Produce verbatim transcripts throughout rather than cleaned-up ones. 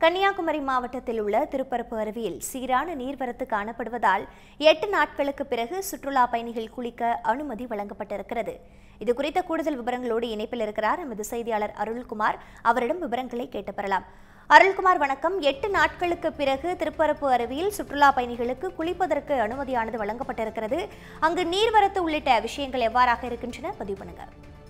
கன்னியாகுமரி மாவட்டத்தில் உள்ள திருப்பரப்பு அருவியில் சீரான நீர்வரத்து காணப்படுவதால் எட்டு நாட்களுக்கு பிறகு சுற்றுலா பயணிகள் குளிக்க அனுமதி வழங்கப்பட்டிருக்கிறது. இது குறித்த கூடுதல் விவரங்களோடு இணைப்பில் இருக்கிறார் எமது செய்தியாளர் அருள்குமார். அவரிடம் விவரங்களை கேட்டு பெறலாம். அருள்குமார், வணக்கம். எட்டு நாட்களுக்கு பிறகு திருப்பரப்பு அருவியில் சுற்றுலா பயணிகளுக்கு குளிப்பதற்கு அனுமதியானது வழங்கப்பட்டிருக்கிறது. அங்கு நீர்வரத்து உள்ளிட்ட விஷயங்கள் எவ்வாறாக இருக்கின்றன பதிவு பண்ணுங்க.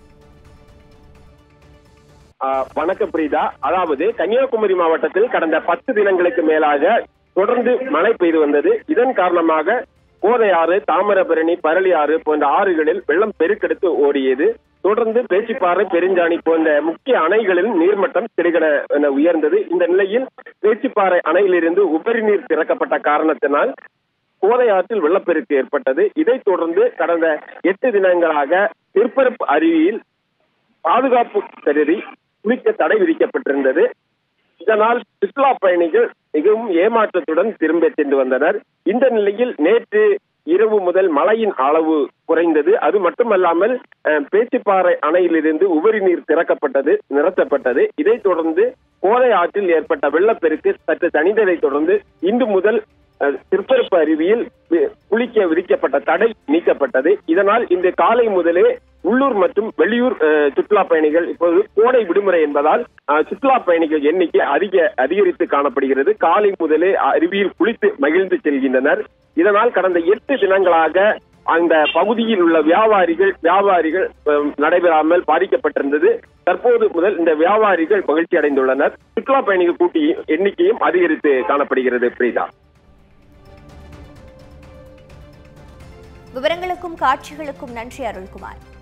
வணக்கம் பிரீதா. அதாவது கன்னியாகுமரி மாவட்டத்தில் கடந்த பத்து தினங்களுக்கு மேலாக தொடர்ந்து மழை பெய்து வந்தது. இதன் காரணமாக கோதையாறு, தாமிரபரணி, பரளி ஆறு போன்ற ஆறுகளில் வெள்ளம் பெருக்கெடுத்து ஓடியது. தொடர்ந்து பேச்சிப்பாறை, பெருஞ்சாணி போன்ற முக்கிய அணைகளில் நீர்மட்டம் திடுக்கிட உயர்ந்தது. இந்த நிலையில் பேச்சிப்பாறை அணையிலிருந்து உபரி நீர் திறக்கப்பட்ட காரணத்தினால் கோதையாற்றில் வெள்ளப்பெருக்கு ஏற்பட்டது. இதைத் தொடர்ந்து கடந்த எட்டு தினங்களாக திருப்பரப்பு அருவியில் பாதுகாப்பு கருதி குளிக்க தடை விதிக்கப்பட்டிருந்தது. இதனால் சுற்றுலா பயணிகள் மிகவும் ஏமாற்றத்துடன் திரும்ப சென்று வந்தனர். இந்த நிலையில் நேற்று இரவு முதல் மழையின் அளவு குறைந்தது. அது மட்டுமல்லாமல் பேச்சிப்பாறை அணையிலிருந்து உபரி நீர் திறக்கப்பட்டது நிறுத்தப்பட்டது. இதைத் தொடர்ந்து கோதை ஆற்றில் ஏற்பட்ட வெள்ளப்பெருக்கு சற்று தணிந்ததை தொடர்ந்து இன்று முதல் திருப்பரப்பு அருவியில் குளிக்க விதிக்கப்பட்ட தடை நீக்கப்பட்டது. இதனால் இன்று காலை முதலே உள்ளூர் மற்றும் வெளியூர் சுற்றுலா பயணிகள் இப்போது கோடை விடுமுறை என்பதால் சுற்றுலா பயணிகள் எண்ணிக்கை அதிக அதிகரித்து காணப்படுகிறது. காலை முதலே அருவியில் குளித்து மகிழ்ந்து செல்கின்றனர். இதனால் கடந்த எட்டு தினங்களாக அந்த பகுதியில் உள்ள வியாபாரிகள் வியாபாரிகள் நடைபெறாமல் பாதிக்கப்பட்டிருந்தது. தற்போது முதல் இந்த வியாபாரிகள் மகிழ்ச்சி அடைந்துள்ளனர். சுற்றுலா பயணிகள் கூட்டி எண்ணிக்கையும் அதிகரித்து காணப்படுகிறது. பிரீதா, விவரங்களுக்கும் காட்சிகளுக்கும் நன்றி அருள்குமார்.